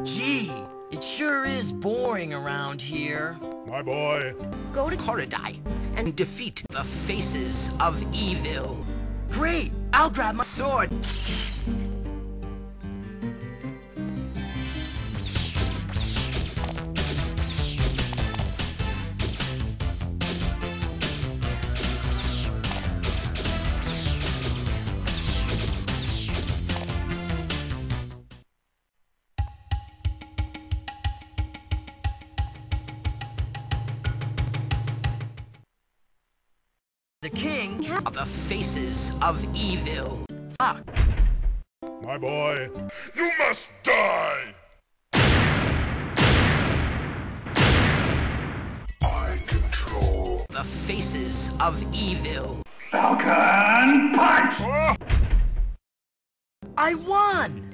Gee, it sure is boring around here. My boy. Go to Koridai and defeat the faces of evil. Great! I'll grab my sword. The king has the faces of evil. Fuck. My boy. You must die! I control The faces of evil. Falcon, punch! Ah! I won!